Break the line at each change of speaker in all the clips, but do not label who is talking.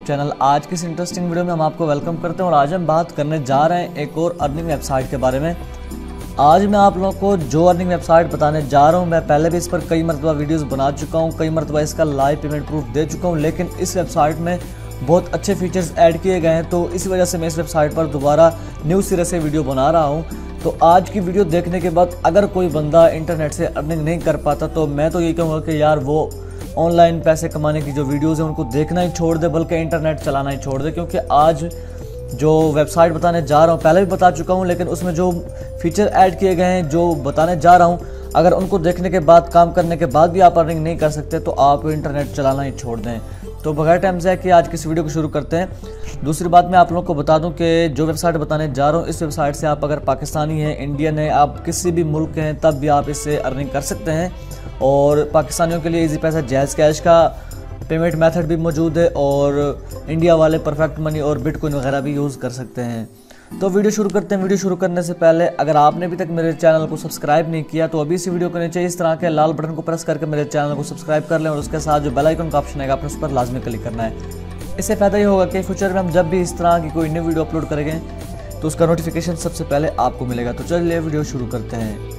Channel. आज की इस इंटरेस्टिंग वीडियो में हम आपको वेलकम करते हैं और आज हम बात करने जा रहे हैं एक और अर्निंग वेबसाइट के बारे में। आज मैं आप लोगों को जो अर्निंग वेबसाइट बताने जा रहा हूं, मैं पहले भी इस पर कई मरतबा वीडियोस बना चुका हूं, कई मरतबा इसका लाइव पेमेंट प्रूफ दे चुका हूं, लेकिन इस वेबसाइट में बहुत अच्छे फीचर्स ऐड किए गए हैं। तो इसी वजह से मैं इस वेबसाइट पर दोबारा न्यू सिरे से वीडियो बना रहा हूँ। तो आज की वीडियो देखने के बाद अगर कोई बंदा इंटरनेट से अर्निंग नहीं कर पाता तो मैं तो यही कहूँगा कि यार वो ऑनलाइन पैसे कमाने की जो वीडियोज़ हैं उनको देखना ही छोड़ दे, बल्कि इंटरनेट चलाना ही छोड़ दे। क्योंकि आज जो वेबसाइट बताने जा रहा हूँ, पहले भी बता चुका हूँ, लेकिन उसमें जो फीचर ऐड किए गए हैं जो बताने जा रहा हूँ, अगर उनको देखने के बाद, काम करने के बाद भी आप अर्निंग नहीं कर सकते तो आप इंटरनेट चलाना ही छोड़ दें। तो बगैर टाइम से कि आज की इस वीडियो को शुरू करते हैं। दूसरी बात मैं आप लोगों को बता दूं कि जो वेबसाइट बताने जा रहा हूं, इस वेबसाइट से आप अगर पाकिस्तानी हैं, इंडियन हैं, आप किसी भी मुल्क के हैं, तब भी आप इससे अर्निंग कर सकते हैं। और पाकिस्तानियों के लिए इजी पैसा जैज़ कैश का पेमेंट मेथड भी मौजूद है और इंडिया वाले परफेक्ट मनी और बिटकॉइन वगैरह भी यूज़ कर सकते हैं। तो वीडियो शुरू करते हैं। वीडियो शुरू करने से पहले अगर आपने अभी तक मेरे चैनल को सब्सक्राइब नहीं किया तो अभी इसी वीडियो के नीचे इस तरह के लाल बटन को प्रेस करके मेरे चैनल को सब्सक्राइब कर लें और उसके साथ जो बेल आइकन का ऑप्शन आएगा आपने उस पर लाजमी क्लिक करना है। इससे फ़ायदा ये होगा कि फ्यूचर में हम जब भी इस तरह की कोई न्यू वीडियो अपलोड करेंगे तो उसका नोटिफिकेशन सबसे पहले आपको मिलेगा। तो चलिए वीडियो शुरू करते हैं।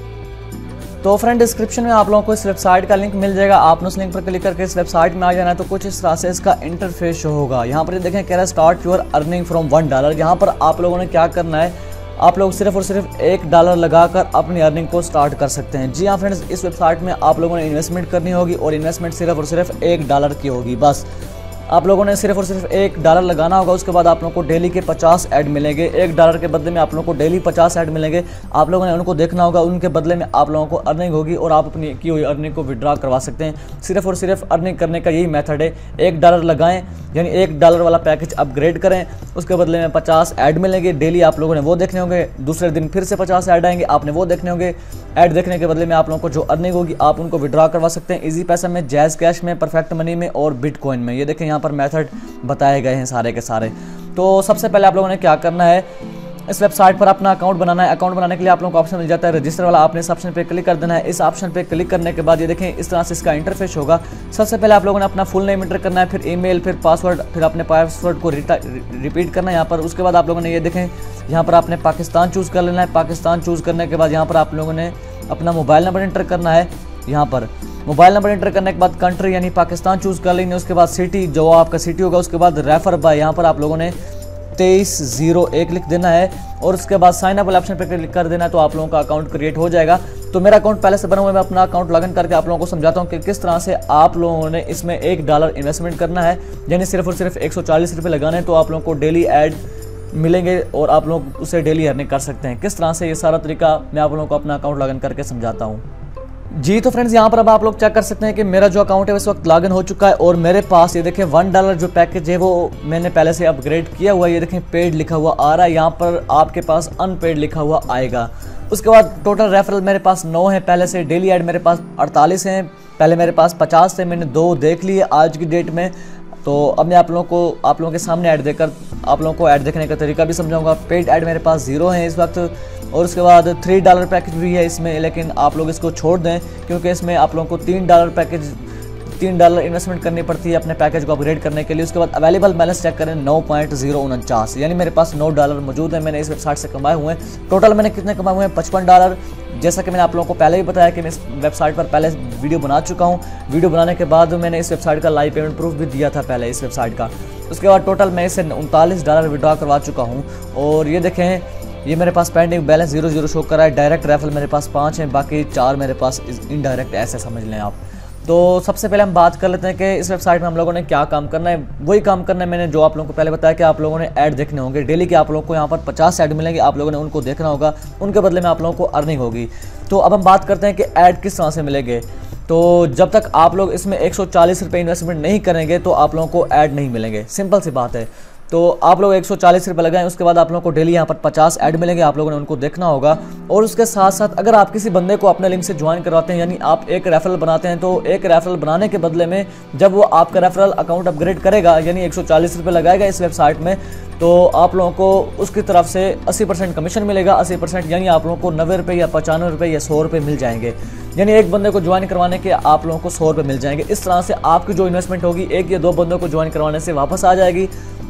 तो फ्रेंड, डिस्क्रिप्शन में आप लोगों को इस वेबसाइट का लिंक मिल जाएगा। आपने उस लिंक पर क्लिक करके इस वेबसाइट में आ जाना है। तो कुछ इस तरह से इसका इंटरफेस शो होगा। यहाँ पर देखें कह रहा है स्टार्ट योर अर्निंग फ्रॉम $1। यहाँ पर आप लोगों ने क्या करना है, आप लोग सिर्फ और सिर्फ $1 लगाकर अपनी अर्निंग को स्टार्ट कर सकते हैं। जी हाँ फ्रेंड्स, इस वेबसाइट में आप लोगों ने इन्वेस्टमेंट करनी होगी और इन्वेस्टमेंट सिर्फ और सिर्फ $1 की होगी। बस आप लोगों ने सिर्फ और सिर्फ $1 लगाना होगा। उसके बाद आप लोगों को डेली के 50 ऐड मिलेंगे। $1 के बदले में आप लोगों को डेली 50 ऐड मिलेंगे। आप लोगों ने उनको देखना होगा, उनके बदले में आप लोगों को अर्निंग होगी और आप अपनी की हुई अर्निंग को विड्रॉ करवा सकते हैं। सिर्फ और सिर्फ अर्निंग करने का यही मेथड है। $1 लगाएं, यानी $1 वाला पैकेज अपग्रेड करें, उसके बदले में 50 ऐड मिलेंगे। डेली आप लोगों ने वो देखने होंगे, दूसरे दिन फिर से 50 ऐड आएंगे, आपने वो देखने होंगे। ऐड देखने के बदले में आप लोगों को जो अर्निंग होगी आप उनको विड्रॉ करवा सकते हैं इजी पैसा में, जैज़ कैश में, परफेक्ट मनी में और बिटकॉइन में। ये देखें यहाँ पर मेथड बताए गए हैं सारे के सारे। तो सबसे पहले आप लोगों ने क्या करना है, इस वेबसाइट पर अपना अकाउंट बनाना है। अकाउंट बनाने के लिए आप लोगों को ऑप्शन मिल जाता है रजिस्टर वाला। आपने इस ऑप्शन पे क्लिक कर देना है। इस ऑप्शन पे क्लिक करने के बाद ये देखें इस तरह से इसका इंटरफेस होगा। सबसे पहले आप लोगों ने अपना फुल नेम एंटर करना है, फिर ईमेल, फिर पासवर्ड, फिर अपने पासवर्ड को रिपीट करना है यहाँ पर। उसके बाद आप लोगों ने ये देखें यहाँ पर आपने पाकिस्तान चूज़ कर लेना है। पाकिस्तान चूज़ करने के बाद यहाँ पर आप लोगों ने अपना मोबाइल नंबर एंटर करना है। यहाँ पर मोबाइल नंबर एंटर करने के बाद कंट्री यानी पाकिस्तान चूज़ कर लेंगे। उसके बाद सिटी, जो आपका सिटी होगा, उसके बाद रेफर बाय, यहाँ पर आप लोगों ने 2301 लिख देना है और उसके बाद साइन अप वाले ऑप्शन पर क्लिक कर देना है। तो आप लोगों का अकाउंट क्रिएट हो जाएगा। तो मेरा अकाउंट पहले से बना हुआ है, मैं अपना अकाउंट लॉगिन करके आप लोगों को समझाता हूँ कि किस तरह से आप लोगों ने इसमें $1 इन्वेस्टमेंट करना है, यानी सिर्फ और सिर्फ 140 रुपये लगाने हैं। तो आप लोगों को डेली ऐड मिलेंगे और आप लोग उसे डेली अर्निंग कर सकते हैं। किस तरह से, ये सारा तरीका मैं आप लोगों को अपना अकाउंट लॉगिन करके समझाता हूँ। जी तो फ्रेंड्स, यहाँ पर अब आप लोग चेक कर सकते हैं कि मेरा जो अकाउंट है इस वक्त लॉगिन हो चुका है और मेरे पास ये देखें $1 जो पैकेज है वो मैंने पहले से अपग्रेड किया हुआ है। ये देखें पेड लिखा हुआ आ रहा है, यहाँ पर आपके पास अनपेड लिखा हुआ आएगा। उसके बाद टोटल रेफरल मेरे पास 9 है पहले से। डेली ऐड मेरे पास 48 हैं, पहले मेरे पास 50 थे, मैंने 2 देख लिए आज की डेट में। तो अब मैं आप लोगों के सामने ऐड देकर आप लोगों को ऐड देखने का तरीका भी समझाऊंगा। पेड ऐड मेरे पास 0 है इस वक्त और उसके बाद $3 पैकेज भी है इसमें, लेकिन आप लोग इसको छोड़ दें क्योंकि इसमें आप लोगों को $3 पैकेज, $3 इन्वेस्टमेंट करनी पड़ती है अपने पैकेज को अपग्रेड करने के लिए। उसके बाद अवेलेबल बैलेंस चेक करें 9.049, यानी मेरे पास $9 मौजूद है। मैंने इस वेबसाइट से कमाए हुए हैं। टोटल मैंने कितने कमाए हुए हैं, $55। जैसा कि मैंने आप लोगों को पहले भी बताया कि मैं इस वेबसाइट पर पहले वीडियो बना चुका हूँ। वीडियो बनाने के बाद मैंने इस वेबसाइट का लाइव पेमेंट प्रूफ भी दिया था पहले इस वेबसाइट का। उसके बाद टोटल मैं इसे $39 विड्रॉ करवा चुका हूँ। और ये देखें, ये मेरे पास पेंडिंग बैलेंस 0 शो कर रहा है। डायरेक्ट रेफरल मेरे पास 5 हैं, बाकी 4 मेरे पास इनडायरेक्ट, ऐसे समझ लें आप। तो सबसे पहले हम बात कर लेते हैं कि इस वेबसाइट में हम लोगों ने क्या काम करना है। वही काम करना है मैंने जो आप लोगों को पहले बताया कि आप लोगों ने ऐड देखने होंगे। डेली के आप लोगों को यहाँ पर 50 ऐड मिलेंगे, आप लोगों ने उनको देखना होगा, उनके बदले में आप लोगों को अर्निंग होगी। तो अब हम बात करते हैं कि ऐड किस तरह से मिलेंगे। तो जब तक आप लोग इसमें 140 रुपये इन्वेस्टमेंट नहीं करेंगे तो आप लोगों को ऐड नहीं मिलेंगे, सिंपल सी बात है। तो आप लोग 140 रुपये लगाएं, उसके बाद आप लोगों को डेली यहाँ पर 50 ऐड मिलेंगे, आप लोगों ने उनको देखना होगा। और उसके साथ साथ अगर आप किसी बंदे को अपने लिंक से ज्वाइन करवाते हैं, यानी आप एक रेफरल बनाते हैं, तो एक रेफरल बनाने के बदले में जब वो आपका रेफरल अकाउंट अपग्रेड करेगा, यानी 140 रुपये लगाएगा इस वेबसाइट में, तो आप लोगों को उसकी तरफ से 80% कमीशन मिलेगा। 80% यानी आप लोगों को 90 रुपये या 95 रुपये या 100 रुपये मिल जाएंगे। यानी एक बंदे को ज्वाइन करवाने के आप लोगों को 100 रुपये मिल जाएंगे। इस तरह से आपकी जो इन्वेस्टमेंट होगी एक या दो बंदों को ज्वाइन करवाने से वापस आ जाएगी।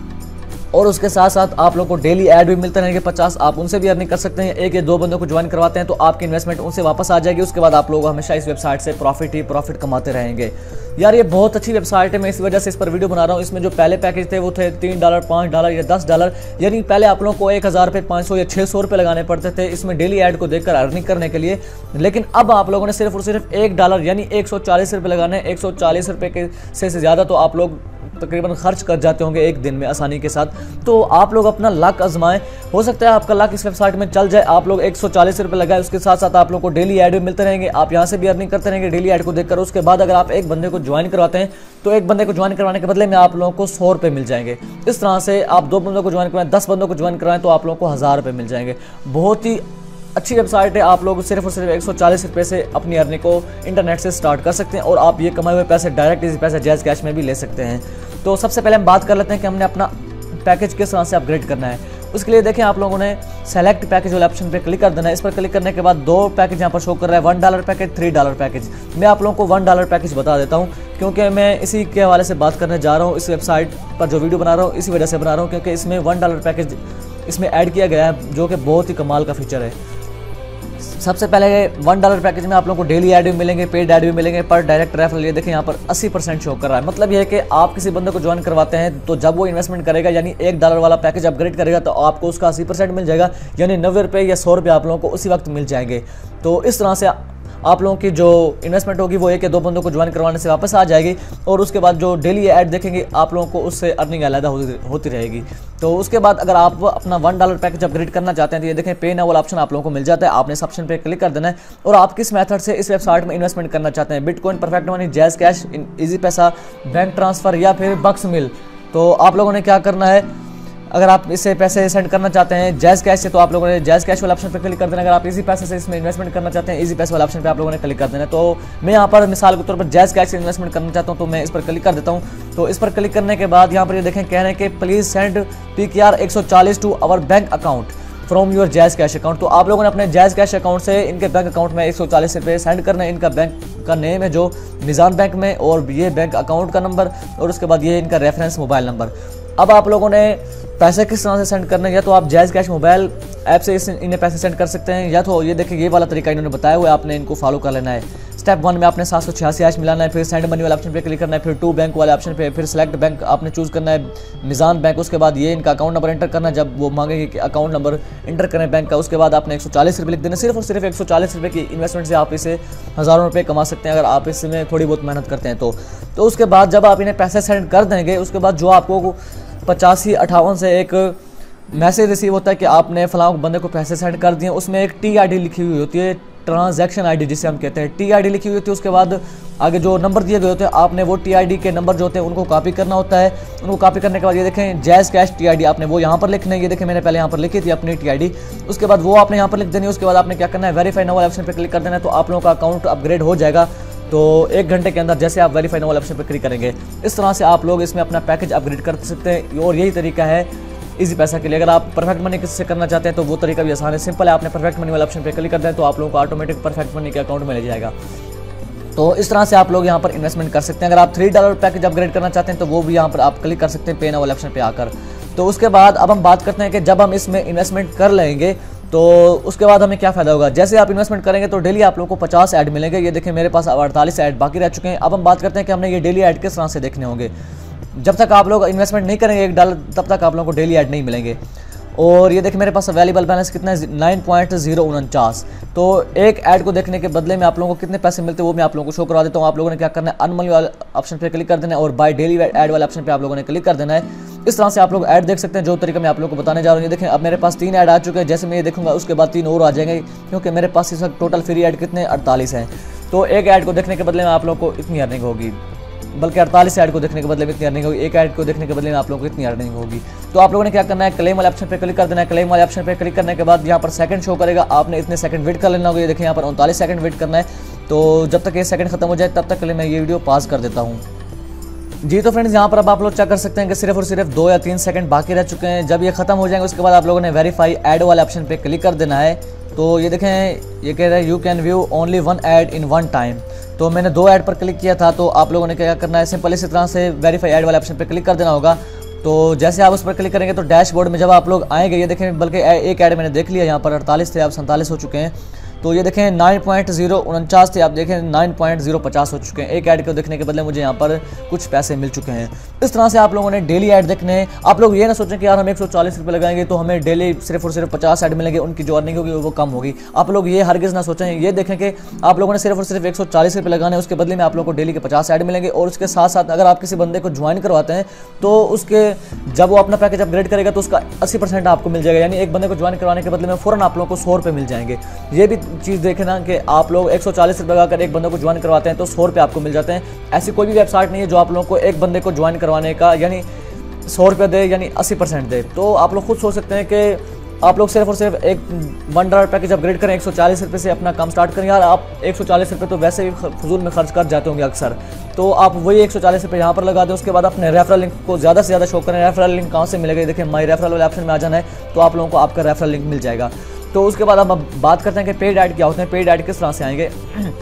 और उसके साथ साथ आप लोगों को डेली ऐड भी मिलते रहेंगे 50, आप उनसे भी अर्निंग कर सकते हैं। एक या दो बंदों को ज्वाइन करवाते हैं तो आपकी इन्वेस्टमेंट उनसे वापस आ जाएगी। उसके बाद आप लोग हमेशा इस वेबसाइट से प्रॉफिट कमाते रहेंगे। यार ये बहुत अच्छी वेबसाइट है, मैं इस वजह से इस पर वीडियो बना रहा हूँ। इसमें जो पहले पैकेज थे वो थे $3, $5 या $10, यानी पहले आप लोगों को 1000 रुपये, 500 या 600 रुपये लगाने पड़ते थे इसमें डेली ऐड को देखकर अर्निंग करने के लिए। लेकिन अब आप लोगों ने सिर्फ और सिर्फ $1 यानी 140 रुपये लगाने। 140 रुपये के से ज़्यादा तो आप लोग तकरीबन खर्च कर जाते होंगे एक दिन में आसानी के साथ। तो आप लोग अपना लक आजमाएं, हो सकता है आपका लक इस वेबसाइट में चल जाए। आप लोग 140 रुपये लगाए, उसके साथ साथ आप लोग को डेली ऐड भी मिलते रहेंगे, आप यहाँ से भी अर्निंग करते रहेंगे डेली ऐड को देखकर। उसके बाद अगर आप एक बंदे को ज्वाइन करवाते हैं तो एक बंदे को ज्वाइन करवाने के बदले में आप लोगों को 100 रुपये मिल जाएंगे। इस तरह से आप 2 बंदों को ज्वाइन करवाएं, 10 बंदों को ज्वाइन करवाएं तो आप लोगों को 1000 रुपये मिल जाएंगे। बहुत ही अच्छी वेबसाइट है। आप लोग सिर्फ और सिर्फ 140 रुपये से अपनी अर्निंग को इंटरनेट से स्टार्ट कर सकते हैं और आप ये कमाए हुए पैसे डायरेक्ट इसी पैसे जैज़ कैश में भी ले सकते हैं। तो सबसे पहले हम बात कर लेते हैं कि हमने अपना पैकेज किस तरह से अपग्रेड करना है। उसके लिए देखें आप लोगों ने सेलेक्ट पैकेज वाले ऑप्शन पे क्लिक कर देना है। इस पर क्लिक करने के बाद 2 पैकेज यहाँ पर शो कर रहा है, $1 पैकेज, $3 पैकेज। मैं आप लोगों को $1 पैकेज बता देता हूँ क्योंकि मैं इसी के हवाले से बात करने जा रहा हूँ। इस वेबसाइट पर जो वीडियो बना रहा हूँ इसी वजह से बना रहा हूँ क्योंकि इसमें $1 पैकेज इसमें ऐड किया गया है जो कि बहुत ही कमाल का फीचर है। सबसे पहले $1 पैकेज में आप लोगों को डेली ऐड भी मिलेंगे, पेड ऐड भी मिलेंगे, पर डायरेक्ट रेफरल ये देखें यहाँ पर 80% शो कर रहा है। मतलब ये है कि आप किसी बंदे को ज्वाइन करवाते हैं तो जब वो इन्वेस्टमेंट करेगा यानी $1 वाला पैकेज अपग्रेड करेगा तो आपको उसका 80% मिल जाएगा, यानी 90 रुपये या 100 रुपये आप लोगों को उसी वक्त मिल जाएंगे। तो इस तरह से आप लोगों की जो इन्वेस्टमेंट होगी वो 1 या 2 बंदों को ज्वाइन करवाने से वापस आ जाएगी और उसके बाद जो डेली ऐड देखेंगे आप लोगों को उससे अर्निंग अलग होती रहेगी। तो उसके बाद अगर आप अपना $1 पैकेज अपग्रेड करना चाहते हैं तो ये देखें पे नाउ वाला ऑप्शन आप लोगों को मिल जाता है। आपने इस ऑप्शन पे क्लिक कर देना है और आप किस मेथड से इस वेबसाइट में इन्वेस्टमेंट करना चाहते हैं, bitcoin, perfect money, JazzCash, Easypaisa, bank transfer या फिर बक्स मिल। तो आप लोगों ने क्या करना है, अगर आप इससे पैसे सेंड करना चाहते हैं जैज़ कैश से तो आप लोगों ने जैज़ कैश वाले ऑप्शन पे क्लिक कर देना। अगर आप इजी पैसे से इसमें इन्वेस्टमेंट करना चाहते हैं इजी पैसे वाले ऑप्शन पे आप लोगों ने क्लिक कर देना। तो मैं यहाँ पर मिसाल के तौर पर जैज़ कैश से इन्वेस्टमेंट करना चाहता हूँ तो मैं इस पर क्लिक कर देता हूँ। तो इस पर क्लिक करने के बाद यहाँ पर ये देखें कह रहे हैं कि please send PKR 140 to our bank account from your JazzCash account. तो आप लोगों ने अपने जैज़ कैश अकाउंट से इनके बैंक अकाउंट में 140 रुपये सेंड करना है। इनका बैंक का नेम है जो निज़ाम बैंक में, और ये बैंक अकाउंट का नंबर, और उसके बाद ये इनका रेफरेंस मोबाइल नंबर। अब आप लोगों ने पैसे किस तरह से सेंड करना है, या तो आप जैज़ कैश मोबाइल ऐप से इन्हें पैसे सेंड कर सकते हैं, या तो ये देखिए ये वाला तरीका इन्होंने बताया हुआ है, आपने इनको फॉलो कर लेना है। स्टेप 1 में आपने 786 मिलाना है, फिर सेंड मनी वाले ऑप्शन पे क्लिक करना है, फिर टू बैंक वाले ऑप्शन पे, फिर सेलेक्ट बैंक आपने चूज़ करना है निज़ाम बैंक। उसके बाद ये इनका अकाउंट नंबर एंटर करना है, जब वो मांगेंगे कि अकाउंट नंबर एंटर करें बैंक का। उसके बाद आपने 140 रुपये लिख देना। सिर्फ और सिर्फ 140 रुपये की इन्वेस्टमेंट से आप इसे हज़ारों रुपये कमा सकते हैं अगर आप इसमें थोड़ी बहुत मेहनत करते हैं तो उसके बाद जब आप इन्हें पैसे सेंड कर देंगे उसके बाद जो आपको 8558 से एक मैसेज रिसीव होता है कि आपने फलां बंदे को पैसे सेंड कर दिए। उसमें एक TID लिखी हुई होती है, ट्रांजैक्शन ID जिसे हम कहते हैं, TID लिखी हुई होती है। उसके बाद आगे जो नंबर दिए गए होते हैं आपने वो TID के नंबर जो होते हैं उनको कॉपी करना होता है। उनको कॉपी करने के बाद ये देखें जैज़ कैश TID आपने वो यहाँ पर लिखना है। ये देखें मैंने पहले यहाँ पर लिखी थी अपनी TID, उसके बाद वो आपने यहाँ पर लिख देनी है। उसके बाद आपने क्या करना है, वेरीफाई नाउ वाले ऑप्शन पर क्लिक कर देना है, तो आप लोगों का अकाउंट अपग्रेड हो जाएगा। तो 1 घंटे के अंदर जैसे आप वेरीफाई नाउ वाले ऑप्शन पर क्लिक करेंगे इस तरह से आप लोग इसमें अपना पैकेज अपग्रेड कर सकते हैं। और यही तरीका है इजी पैसा के लिए। अगर आप परफेक्ट मनी किससे करना चाहते हैं तो वो तरीका भी आसान है, सिंपल है। आपने परफेक्ट मनी वाले ऑप्शन पे क्लिक कर दें तो आप लोगों को ऑटोमेटिक परफेक्ट मनी के अकाउंट में ले जाएगा। तो इस तरह से आप लोग यहाँ पर इन्वेस्टमेंट कर सकते हैं। अगर आप $3 पैकेज अपग्रेड करना चाहते हैं तो वो भी यहाँ पर आप क्लिक कर सकते हैं पे नाउ वाले ऑप्शन पे आकर। तो उसके बाद अब हम बात करते हैं कि जब हम इसमें इन्वेस्टमेंट कर लेंगे तो उसके बाद हमें क्या फ़ायदा होगा। जैसे आप इन्वेस्टमेंट करेंगे तो डेली आप लोगों को 50 ऐड मिलेंगे। ये देखें मेरे पास 48 ऐड बाकी रह चुके हैं। अब हम बात करते हैं कि हमने ये डेली ऐड किस तरह से देखने होंगे। जब तक आप लोग इन्वेस्टमेंट नहीं करेंगे $1 तब तक आप लोगों को डेली ऐड नहीं मिलेंगे। और ये देखिए मेरे पास अवेलेबल बैलेंस कितना है, 9.049। तो एक ऐड को देखने के बदले में आप लोगों को कितने पैसे मिलते हैं वो मैं आप लोगों को शो करवा देता हूँ। आप लोगों ने क्या करना है, अर्न मनी वाले ऑप्शन पे क्लिक कर देना है और बाय डेली ऐड वाले ऑप्शन पे आप लोगों ने क्लिक कर देना है। इस तरह से आप लोग ऐड देख सकते हैं जो तरीका मैं आप लोगों को बताने जा रहा हूँ। ये देखें अब मेरे पास 3 ऐड आ चुके हैं। जैसे मैं ये देखूंगा उसके बाद 3 और आ जाएंगे क्योंकि मेरे पास इस वक्त टोटल फ्री ऐड कितने 48 हैं। तो एक ऐड को देखने के बदले में आप लोग को इतनी अर्निंग होगी। बल्कि 48 ऐड को देखने के बदले में इतनी अर्निंग होगी, एक ऐड को देखने के बदले में आप लोगों को इतनी अर्निंग होगी। तो आप लोगों ने क्या करना है, क्लेम वाले ऑप्शन पे क्लिक कर देना है। क्लेम वाले ऑप्शन पे क्लिक करने के बाद यहाँ पर सेकंड शो करेगा, आपने इतने सेकंड वेट कर लेना होगा। ये देखिए यहाँ पर 39 सेकंड वेट करना है। तो जब तक ये सेकंड खत्म हो जाए तब तक के लिए मैं ये वीडियो पास कर देता हूँ। जी तो फ्रेंड्स, यहाँ पर अब आप लोग चेक कर सकते हैं कि सिर्फ और सिर्फ 2 या 3 सेकंड बाकी रह चुके हैं। जब ये खत्म हो जाएंगे उसके बाद आप लोगों ने वेरीफाई ऐड वाले ऑप्शन पे क्लिक कर देना है। तो ये देखें, ये कह रहा है you can view only 1 ad in 1 time. तो मैंने 2 ऐड पर क्लिक किया था। तो आप लोगों ने क्या करना है, सिंपल इसी तरह से वेरीफाई ऐड वाले ऑप्शन पर क्लिक कर देना होगा। तो जैसे आप उस पर क्लिक करेंगे तो डैशबोर्ड में जब आप लोग आएंगे, ये देखें, बल्कि एक ऐड मैंने देख लिया, यहाँ पर 48 थे, अब 47 हो चुके हैं। तो ये देखें 9.049 थे, आप देखें 9.050 हो चुके हैं। एक ऐड को देखने के बदले मुझे यहाँ पर कुछ पैसे मिल चुके हैं। इस तरह से आप लोगों ने डेली ऐड देखने हैं। आप लोग ये ना सोचें कि यार हम 140 रुपये लगाएंगे तो हमें डेली सिर्फ और सिर्फ 50 ऐड मिलेंगे, उनकी जो अर्निंग होगी वो कम होगी। आप लोग ये हरगिज़ ना सोचें। ये देखें कि आप लोगों ने सिर्फ और सिर्फ 140 रुपये लगाने हैं, उसके बदले में आप लोगों को डेली के 50 ऐड मिलेंगे। और उसके साथ साथ अगर आप किसी बंदे को ज्वाइन करवाते हैं तो उसके जब वो अपना पैकेज अपग्रेड करेगा तो उसका 80% आपको मिल जाएगा। यानी एक बंदे को ज्वाइन करवाने के बदले में फ़ौरन आप लोगों को 100 रुपये मिल जाएंगे। ये भी चीज़ देखें ना कि आप लोग 140 रुपये लगाकर एक बंदे को ज्वाइन करवाते हैं तो 100 रुपये आपको मिल जाते हैं। ऐसी कोई भी वेबसाइट नहीं है जो आप लोगों को एक बंदे को ज्वाइन करवाने का यानी 100 रुपये दे, यानी 80% दे। तो आप लोग खुद सोच सकते हैं कि आप लोग सिर्फ और सिर्फ एक $1 पैकेज अपग्रेड करें, 140 रुपये से अपना काम स्टार्ट करें। यार आप 140 रुपये तो वैसे ही फजूल में खर्च कर जाते होंगे अक्सर, तो आप वही 140 रुपये यहाँ पर लगा दें। उसके बाद अपने रेफरल लिंक को ज़्यादा से ज़्यादा शो करें। रेफरल लिंक कहाँ से मिलेगा, देखिए माई रेफरल वाले ऑप्शन में आ जाना है तो आप लोगों को आपका रेफरल लिंक मिल जाएगा। तो उसके बाद अब बात करते हैं कि पेड ऐड क्या होते हैं, पेड ऐड किस तरह से आएंगे।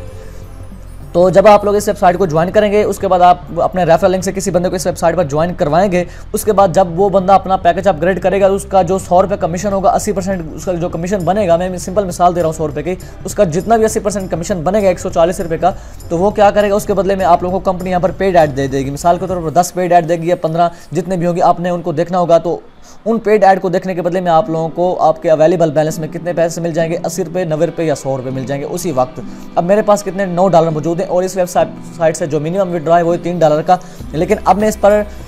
तो जब आप लोग इस वेबसाइट को ज्वाइन करेंगे उसके बाद आप अपने रेफरल लिंक से किसी बंदे को इस वेबसाइट पर ज्वाइन करवाएंगे। उसके बाद जब वो बंदा अपना पैकेज अपग्रेड करेगा उसका जो 100 रुपये कमीशन होगा, 80% उसका जो कमीशन बनेगा, मैं सिंपल मिसाल दे रहा हूँ 100 रुपये की, उसका जितना भी 80% कमीशन बनेगा 140 रुपये का, तो वो क्या करेगा, उसके बदले में आप लोगों को कंपनी यहाँ पर पेड ऐड दे देगी। मिसाल के तौर पर 10 पेड ऐड देगी या 15, जितने भी होंगे आपने उनको देखना होगा। तो उन पेड ऐड को देखने के बदले में आप लोगों को आपके अवेलेबल बैलेंस में कितने पैसे मिल जाएंगे, 80 रुपये, 90 रुपये या 100 रुपये मिल जाएंगे उसी वक्त। अब मेरे पास कितने $9 मौजूद हैं और इस वेबसाइट से जो मिनिमम विड्रॉ है वो है $3 का। लेकिन अब मैं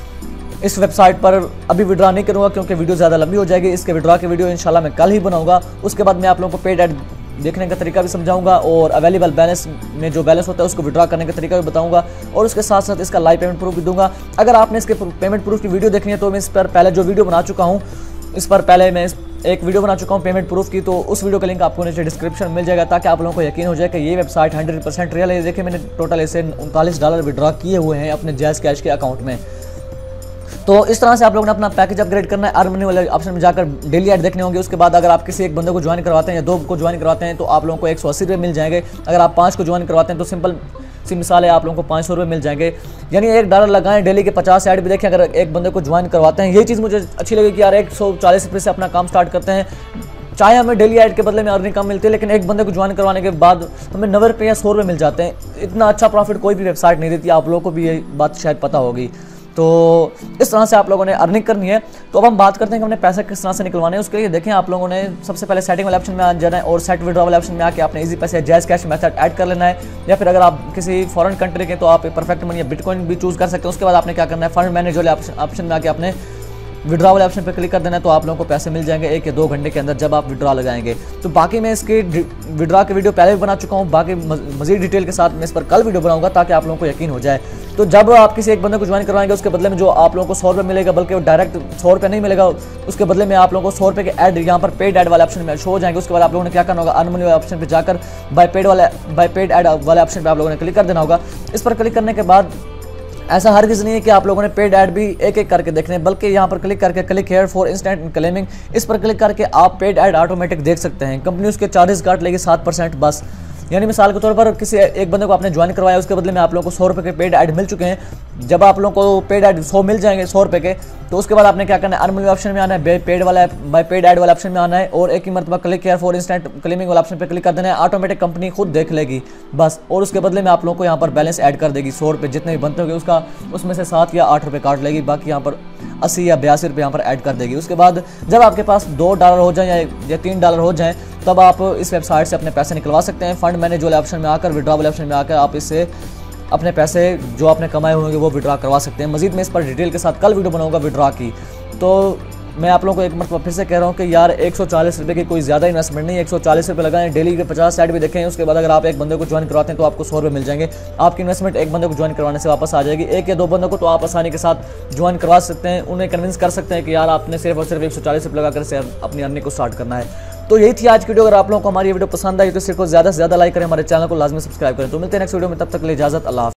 इस वेबसाइट पर अभी विड्रॉ नहीं करूँगा क्योंकि वीडियो ज़्यादा लंबी हो जाएगी। इसके विड्रॉ की वीडियो इंशाल्लाह मैं कल ही बनाऊँगा। उसके बाद मैं आप लोगों को पेड ऐड देखने का तरीका भी समझाऊंगा और अवेलेबल बैलेंस में जो बैलेंस होता है उसको विड्रॉ करने का तरीका भी बताऊंगा और उसके साथ साथ इसका लाइव पेमेंट प्रूफ भी दूंगा। अगर आपने इसके पेमेंट प्रूफ की वीडियो देखनी है तो मैं इस पर पहले जो वीडियो बना चुका हूँ, इस पर पहले मैं एक वीडियो बना चुका हूँ पेमेंट प्रूफ की, तो उस वीडियो का लिंक आपको नीचे डिस्क्रिप्शन में मिल जाएगा ताकि आप लोगों को यकीन हो जाए कि ये वेबसाइट 100% रियल है। देखिए मैंने टोटल ऐसे $39 विड्रॉ किए हुए हैं अपने जायज़ कैश के अकाउंट में। तो इस तरह से आप लोगों ने अपना पैकेज अपग्रेड करना है। अर्न मनी वाले ऑप्शन में जाकर डेली ऐड देखने होंगे। उसके बाद अगर आप किसी एक बंदे को ज्वाइन करवाते हैं या 2 को ज्वाइन करवाते हैं तो आप लोगों को 180 रुपये मिल जाएंगे। अगर आप 5 को ज्वाइन करवाते हैं तो सिंपल सी मिसाल है, आप लोगों को 500 रुपये मिल जाएंगे। यानी $1 लगाएं, डेली के 50 ऐड भी देखें अगर एक बंदे को ज्वाइन करवाते हैं। यही चीज़ मुझे अच्छी लगी कि यार 140 रुपये से अपना काम स्टार्ट करते हैं। चाहे हमें डेली ऐड के बदले में अर्निंग कम मिलती है लेकिन एक बंदे को ज्वाइन करवाने के बाद हमें 90 रुपये या 100 रुपये मिल जाते हैं। इतना अच्छा प्रॉफिट कोई भी वेबसाइट नहीं देती, आप लोगों को भी ये बात शायद पता होगी। तो इस तरह से आप लोगों ने अर्निंग करनी है। तो अब हम बात करते हैं कि हमने पैसे किस तरह से निकलवाने हैं। उसके लिए देखें आप लोगों ने सबसे पहले सेटिंग वाले ऑप्शन में आ जाना है और सेट विड्रॉ वाले ऑप्शन में आके आपने इजी पैसे जायज़ कैश मेथड ऐड कर लेना है। या फिर अगर आप किसी फॉरेन कंट्री के तो आप परफेक्ट मनी या बिटकॉइन भी चूज़ कर सकते हैं। उसके बाद आपने क्या करना है, फंड मैनेज वाले ऑप्शन में आके आपने विड्रॉ वाले ऑप्शन पर क्लिक कर देना है तो आप लोगों को पैसे मिल जाएंगे 1 या 2 घंटे के अंदर जब आप विड्रॉ लगाएंगे। तो बाकी मैं इसकी विड्रॉ की वीडियो पहले भी बना चुका हूँ, बाकी मजीद डिटेल के साथ मैं इस पर कल वीडियो बनाऊंगा ताकि आप लोगों को यकीन हो जाए। तो जब आप किसी एक बंदे को ज्वाइन करवाएंगे उसके बदले में जो आप लोगों को 100 रुपये मिलेगा, बल्कि वो डायरेक्ट 100 रुपये नहीं मिलेगा, उसके बदले में आप लोगों को 100 रुपये के ऐड यहाँ पर पेड ऐड वाले ऑप्शन में शो हो जाएंगे। उसके बाद आप लोगों ने क्या करना होगा, अर्न मनी वाले ऑप्शन पर जाकर बाय पेड ऐड वाले ऑप्शन पर आप लोगों ने क्लिक कर देना होगा। इस पर क्लिक करने के बाद ऐसा हर किसी नहीं है कि आप लोगों ने पेड ऐड भी एक करके देखने हैं, बल्कि यहाँ पर क्लिक करके click here for instant claiming, इस पर क्लिक करके आप पेड ऐड ऑटोमेटिक देख सकते हैं। कंपनी उसके चार्जेस काट लेगी 7% बस। यानी मिसाल के तौर पर किसी एक बंदे को आपने ज्वाइन करवाया, उसके बदले में आप लोगों को 100 रुपये के पेड ऐड मिल चुके हैं। जब आप लोगों को पेड ऐड 100 मिल जाएंगे 100 रुपये के, तो उसके बाद आपने क्या करना है, अर्न मनी ऑप्शन में आना है, बाय पेड ऐड वाला ऑप्शन में आना है और एक ही मरतबा click care for instant claiming वाला ऑप्शन पे क्लिक कर देना है। ऑटोमेटिक कंपनी खुद देख लेगी बस, और उसके बदले में आप लोगों को यहाँ पर बैलेंस ऐड कर देगी। 100 रुपये जितने भी बनते होंगे उसका उसमें से 7 या 8 रुपये काट लेगी, बाकी यहाँ पर 80 या 82 रुपये यहाँ पर ऐड कर देगी। उसके बाद जब आपके पास $2 हो जाए या $3 हो जाए तब आप इस वेबसाइट से अपने पैसे निकलवा सकते हैं। फंड मैनेज वाले ऑप्शन में आकर, विड्रॉ वाले ऑप्शन में आकर आप इससे अपने पैसे जो आपने कमाए होंगे वो विड्रॉ करवा सकते हैं। मजीद मैं इस पर डिटेल के साथ कल वीडियो बनाऊंगा विड्रॉ की। तो मैं आप लोगों को एक मरतबा फिर से कह रहा हूँ कि यार 140 रुपये की कोई ज़्यादा इन्वेस्टमेंट नहीं है। 140 रुपये लगाएं, डेली के 50 ऐड भी देखें, उसके बाद अगर आप एक बंदे को ज्वाइन करवाते हैं तो आपको 100 रुपये मिल जाएंगे। आपकी इन्वेस्टमेंट एक बंदे को ज्वाइन करवाने से वापस आ जाएगी। एक या दो बंदों को तो आप आसानी के साथ ज्वाइन करवा सकते हैं, उन्हें कन्विंस कर सकते हैं कि यार आपने सिर्फ और सिर्फ 140 रुपये लगाकर से अपनी अर्निंग को स्टार्ट करना है। तो यही थी आज की वीडियो। अगर आप लोगों को हमारी वीडियो पसंद आई तो इसे को ज़्यादा से ज़्यादा लाइक करें, हमारे चैनल को लाजमी सब्सक्राइब करें। तो मिलते हैं नेक्स्ट वीडियो में, तब तक के लिए इजाज़त, अल्लाह हाफ़िज़।